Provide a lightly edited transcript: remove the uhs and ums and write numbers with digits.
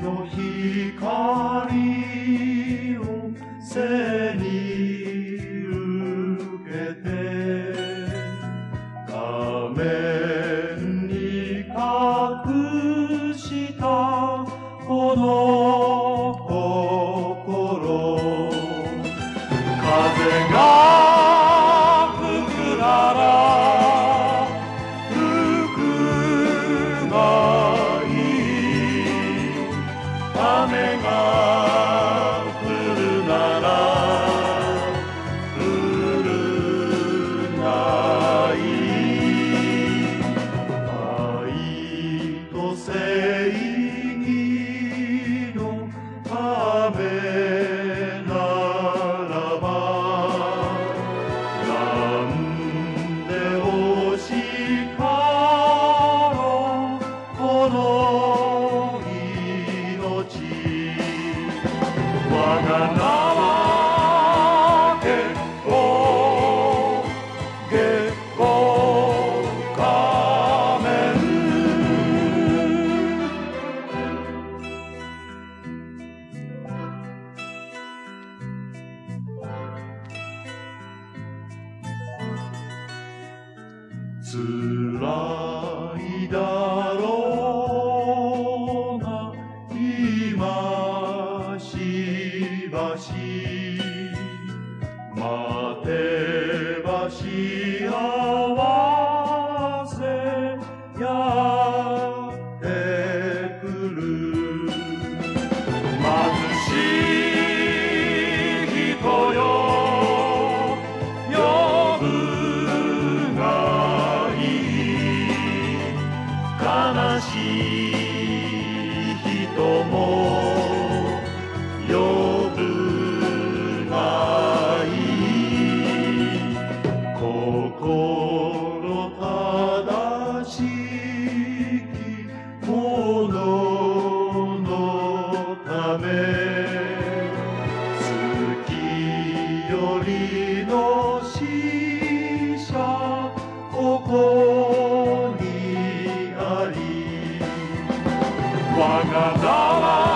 の光を背に受けて画面に隠したこの心風が吹くなら吹くがいい雨が降るなら降るがいい愛と正義のためならばなんで押しからこの命我が名は月光月光仮面辛いだろうな今しばし待てば幸せやってくる貧しい人よ呼ぶがいい悲しい人も呼ぶがいい心正しきもののため月よりの使者ここにあり我が名は